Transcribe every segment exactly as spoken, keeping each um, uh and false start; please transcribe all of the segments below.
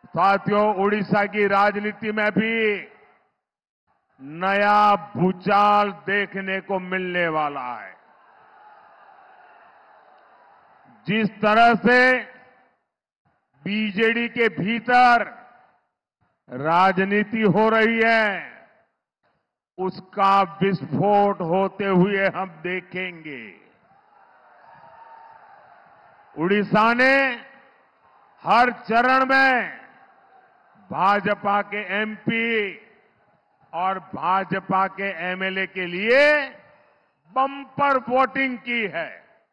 साथियों, उड़ीसा की राजनीति में भी नया भूचाल देखने को मिलने वाला है। जिस तरह से बीजेडी के भीतर राजनीति हो रही है, उसका विस्फोट होते हुए हम देखेंगे। उड़ीसा ने हर चरण में भाजपा के एमपी और भाजपा के एमएलए के लिए बम्पर वोटिंग की है।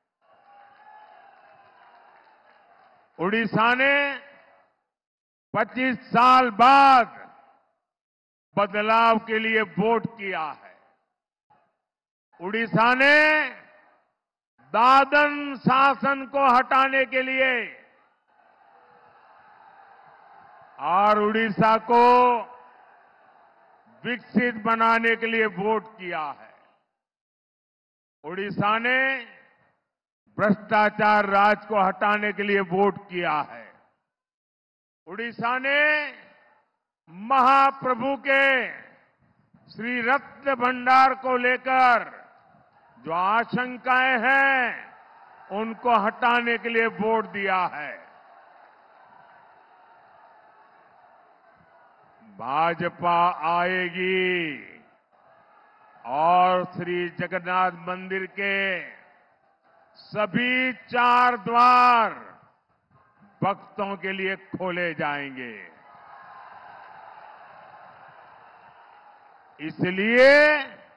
उड़ीसा ने पच्चीस साल बाद बदलाव के लिए वोट किया है। उड़ीसा ने दादन शासन को हटाने के लिए और उड़ीसा को विकसित बनाने के लिए वोट किया है। उड़ीसा ने भ्रष्टाचार राज को हटाने के लिए वोट किया है। उड़ीसा ने महाप्रभु के श्री रत्न भंडार को लेकर जो आशंकाएं हैं, उनको हटाने के लिए वोट दिया है। भाजपा आएगी और श्री जगन्नाथ मंदिर के सभी चार द्वार भक्तों के लिए खोले जाएंगे। इसलिए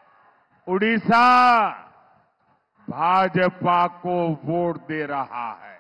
उड़ीसा भाजपा को वोट दे रहा है।